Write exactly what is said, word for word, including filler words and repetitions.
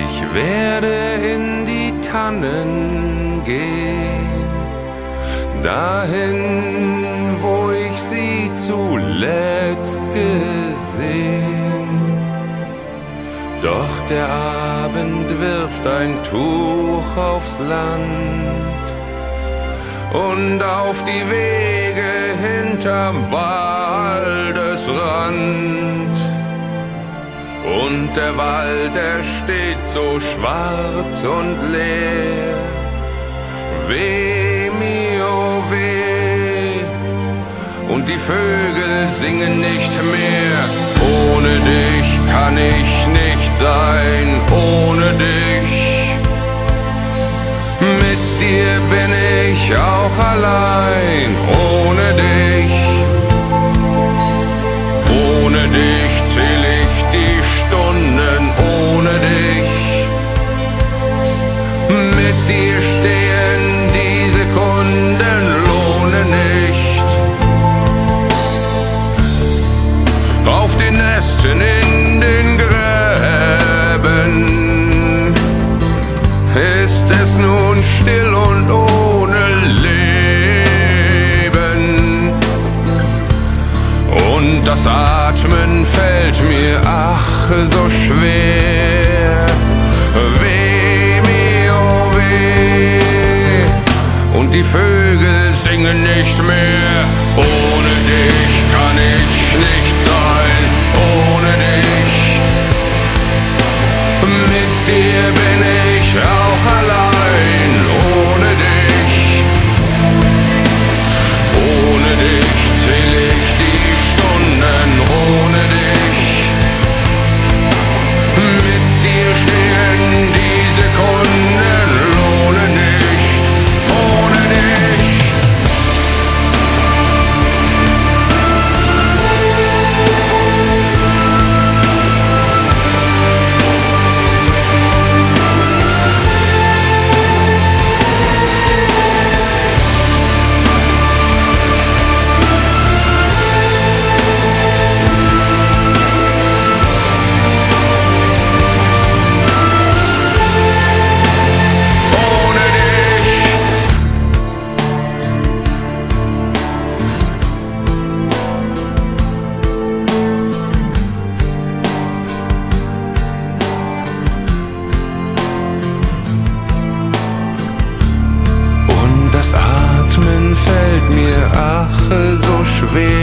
Ich werde in die Tannen gehen, dahin, wo ich sie zuletzt gesehen. Doch der Abend wirft ein Tuch aufs Land und auf die Wege hinterm Waldesrand. Und der Wald, er steht so schwarz und leer. Weh mir, oh weh, und die Vögel singen nicht mehr. Ohne dich kann ich nicht sein, ohne dich. Mit dir bin ich auch allein, ohne dich. Ohne dich zähl ich die Stunden, ohne dich. Mit dir stehen die Sekunden, lohne nicht. Auf den Nesten in den Gräben ist es nun still und ohne Leben. Und das Atmen fällt mir ach so schwer. Weh mir, oh weh, und die Vögel singen nicht mehr. Ohne dich kann ich nicht sein, ohne dich. Mit dir bin ich auch allein, ohne dich. Ohne dich zähl ich die Stunden, ohne dich. Mit dir stehen die Sekunden, lohne nicht, ohne dich. Das Atmen fällt mir ach so schwer.